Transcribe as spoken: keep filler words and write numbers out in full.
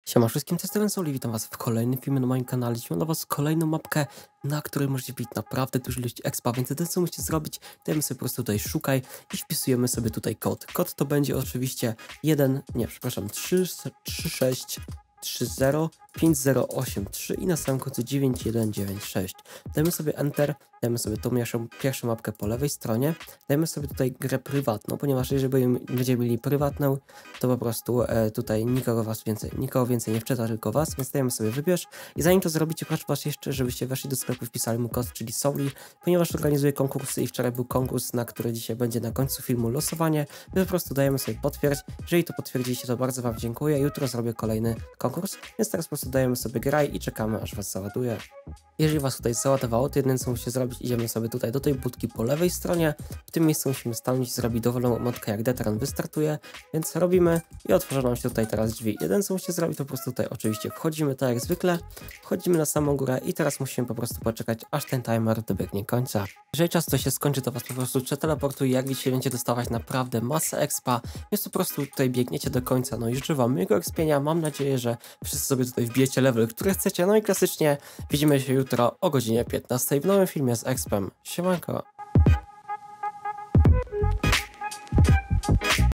Siema wszystkim, to jest Steven Soul i witam was w kolejnym filmie na moim kanale. Dzisiaj mam dla was kolejną mapkę, na której możecie wbić naprawdę dużo ilość expa, więc jedyne co musicie zrobić, dajemy sobie po prostu tutaj szukaj i wpisujemy sobie tutaj kod. Kod to będzie oczywiście jeden, nie przepraszam, trzy sześć trzy zero pięć zero osiem trzy i na samym końcu dziewięć jeden dziewięć sześć. Dajemy sobie Enter, dajemy sobie tą pierwszą, pierwszą mapkę po lewej stronie, dajemy sobie tutaj grę prywatną, ponieważ jeżeli będziemy mieli prywatną, to po prostu e, tutaj nikogo was więcej, nikogo więcej nie wczyta, tylko was, więc dajemy sobie wybierz i zanim to zrobicie, proszę was jeszcze, żebyście weszli do sklepu, wpisali mu kod, czyli Souli, ponieważ organizuję konkursy i wczoraj był konkurs, na który dzisiaj będzie na końcu filmu losowanie, my po prostu dajemy sobie potwierdź, jeżeli to potwierdziliście, to bardzo wam dziękuję, jutro zrobię kolejny konkurs, więc teraz po prostu dajemy sobie graj i czekamy, aż was załaduje. Jeżeli was tutaj załadowało, to jedyne co musicie zrobić, idziemy sobie tutaj do tej budki po lewej stronie, w tym miejscu musimy stanąć i zrobić dowolną motkę, jak Detran wystartuje, więc robimy i otworzą nam się tutaj teraz drzwi. Jedyne co musicie zrobić, to po prostu tutaj oczywiście wchodzimy tak jak zwykle, wchodzimy na samą górę i teraz musimy po prostu poczekać, aż ten timer dobiegnie końca. Jeżeli czas to się skończy, to was po prostu przeteleportuje, jak widzicie, będziecie dostawać naprawdę masę expa, więc po prostu tutaj biegniecie do końca. No i życzę wam miłego expienia, mam nadzieję, że wszyscy sobie tutaj wbijecie level, który chcecie, no i klasycznie widzimy się jutro o godzinie piętnastej w nowym filmie z expem. Siemanko!